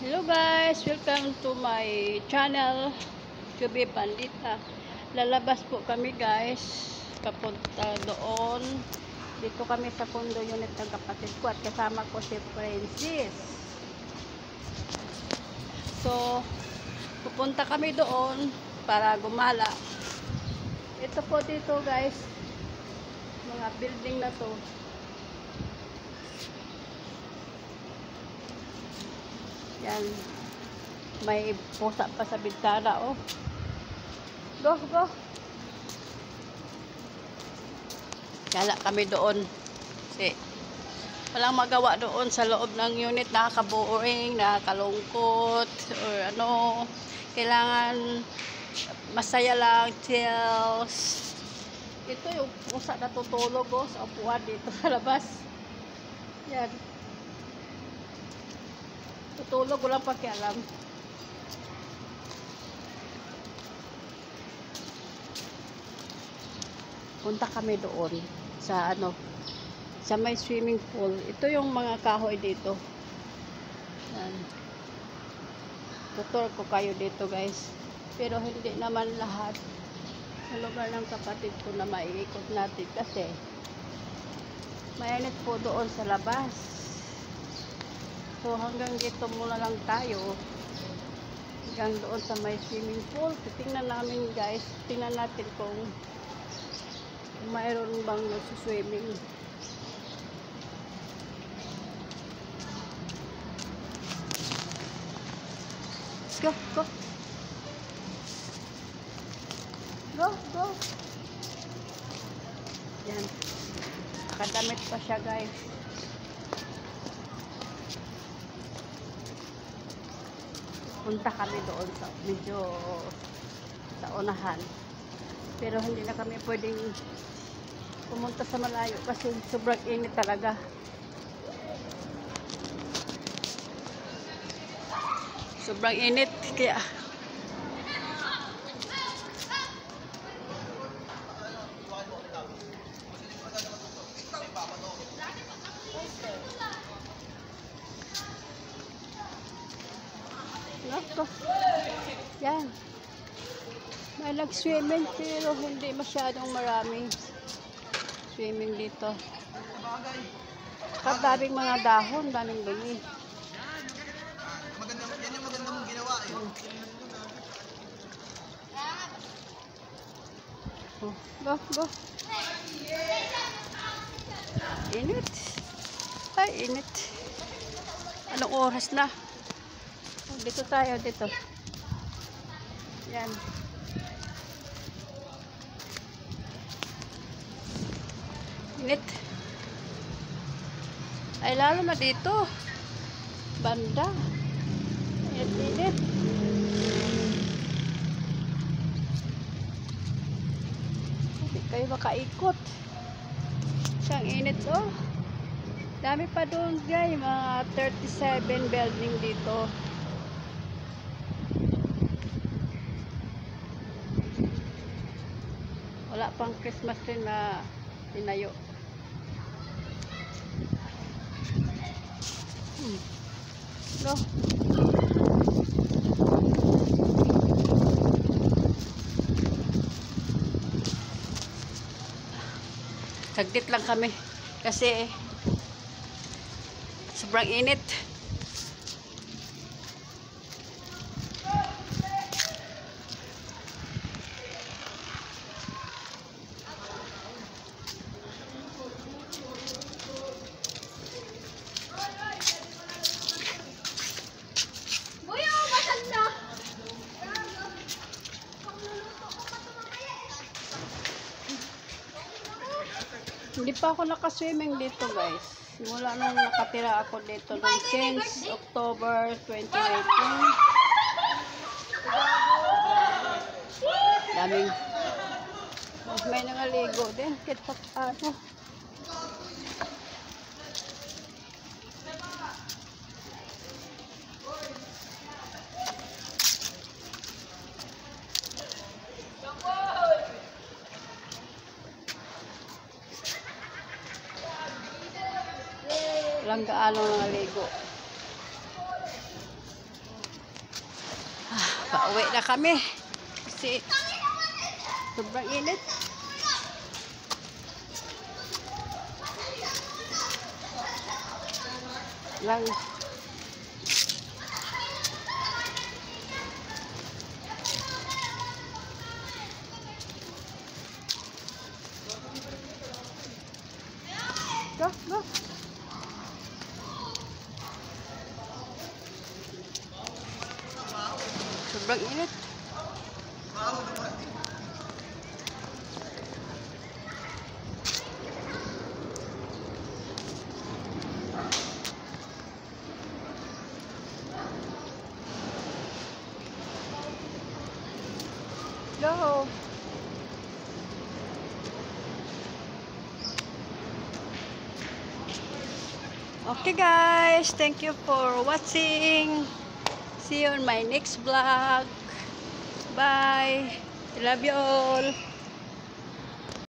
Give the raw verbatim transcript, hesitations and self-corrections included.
Hello guys, welcome to my channel, Chubby Pandita. Lalabas po kami guys, kapunta doon. Dito kami sa condo unit ng kapatid ko at kasama ko si Francis. So, pupunta kami doon para gumala. Ito po dito guys, mga building na to. Yan. May pusa pa sa bintana, oh. Go, go. Kala kami doon. Kasi, walang magawa doon sa loob ng unit. Nakaka-boring, nakakalungkot, or ano. Kailangan masaya lang, chills. Ito yung pusa na tutulog, oh, sa upuan dito sa labas. Yan. Tutulog, walang pakialam. Punta kami doon sa ano, sa may swimming pool. Ito yung mga kahoy dito. Yan. Tutur ko kayo dito guys. Pero hindi naman lahat sa lugar ng kapatid ko na maiikot natin kasi mainit po doon sa labas. So hanggang dito muna lang tayo. Hanggang doon sa may swimming pool. Tingnan namin guys. Tingnan natin kung mayroon bang nagsuswimming. Go, go. Go, go. Yan. Nakadamit pa siya guys. Punta kami doon sa medyo sa unahan. Pero hindi na kami pwedeng pumunta sa malayo kasi sobrang init talaga. Sobrang init kaya Nako. Yan. May nag-swimming pero hindi masyadong maraming swimming dito. At daming mga dahon, daming dumi. Maganda, yan yung maganda mong ginawa eh. Oh, go, go. Init. Ay, init. Anong oras na? Oh, dito tayo, dito. Yan. Init. Ay, lalo na dito. Banda. Init, init. Hindi kayo makaikot. Siyang init, oh. Dami pa doon, guys. Mga thirty-seven building dito. Wala pang Christmas tree na tinayo. Hmm. No. Saglit lang kami kasi sobrang init. Hindi pa ako nakaswimming dito guys. Simula nung nakatira ako dito nung since October twenty nineteen. Daming may nangaligo din. Kita ano. Walang gaano nangaligo. Pauwi na kami. Kasi sobrang init. Lang. Go, go. Sobrang init. Go. Okay guys, thank you for watching. See you on my next vlog. Bye. I love you all.